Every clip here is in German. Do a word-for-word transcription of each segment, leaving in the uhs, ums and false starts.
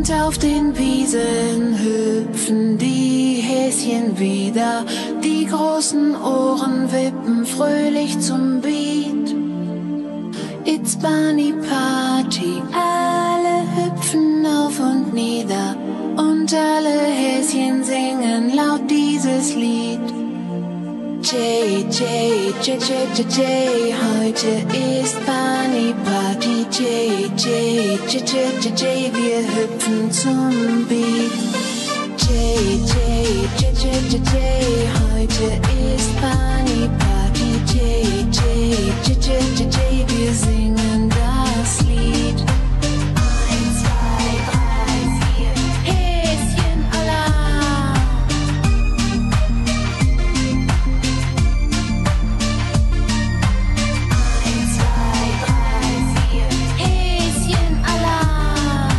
Und auf den Wiesen hüpfen die Häschen wieder, die großen Ohren wippen fröhlich zum Beat. It's Bunny Party, alle hüpfen auf und nieder und alle Häschen singen laut dieses Lied. J, J, J, J, J, J, heute ist Bunny Party. J, J, J, J, J, J, wir hüpfen zum Beat. J, J, J, J, J, J, heute ist Bunny Party. J, J, J, J, J, J, wir singen das Lied. Eins, zwei, drei, vier, Häschen Alarm. Eins, zwei, drei, vier, Häschen Alarm.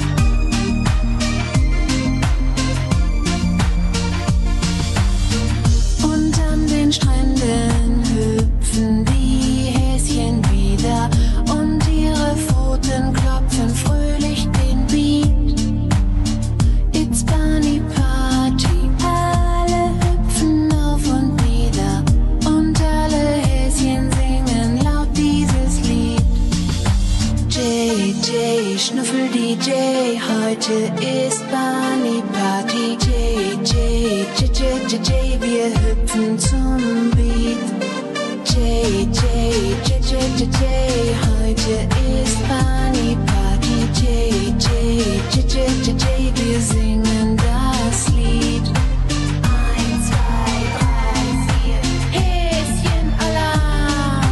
Und an den Stränden hüpfen die Häschen wieder und ihre Pfoten klopfen fröhlich den Beat. It's Bunny Party, alle hüpfen auf und nieder und alle Häschen singen laut dieses Lied. J, J, Schnuffel D J, heute ist Bunny Party. J, J, J, J, J, J, wir hüpfen zum Beat. J, J, J, J, J, J, heute ist Bunny Party. J, J, J, J, J, J, wir singen das Lied. Eins, zwei, drei, vier, Häschen Alarm.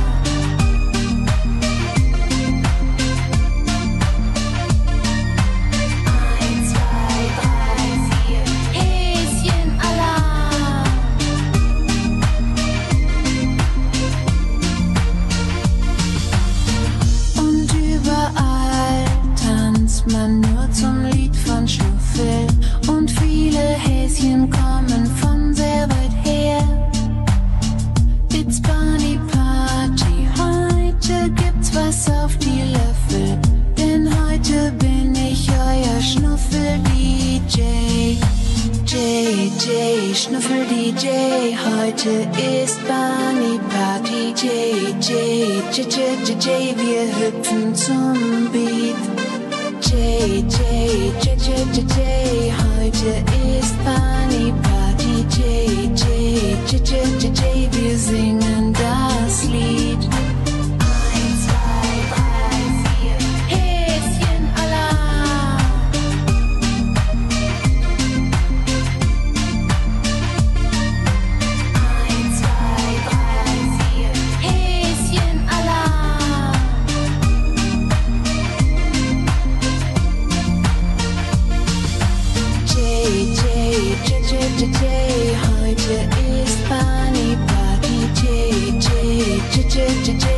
Eins, zwei, drei, vier, Häschen Alarm. Und überall tanzt man nur zum Lied von Schnuffel und viele Häschen kommen von sehr weit her. It's Bunny Party, heute gibt's was auf die Löffel, denn heute bin ich euer Schnuffel-D J. J, J, Schnuffel-D J, heute ist Bunny Party. J, J, J, J, J, J, wir hüpfen zum Beat. J, J, J, J, J, J, heute ist Bunny Party. J, J, J, J, J, J, wir singen das Lied. Eins, zwei, drei, vier, Häschen Alarm. Eins, zwei, drei, vier, Häschen Alarm. J, J, J, J, J, J, heute ist Bunny Party. J, J, J, J, J, J,